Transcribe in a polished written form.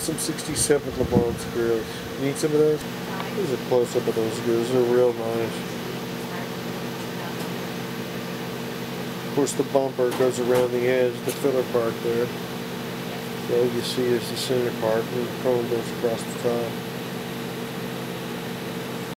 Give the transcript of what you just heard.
some 67 Le Mans grills. Need some of those? Here's a close-up of those grills. They're real nice. Of course, the bumper goes around the edge, the filler part there. So all you see is the center part, and the chrome goes across the top.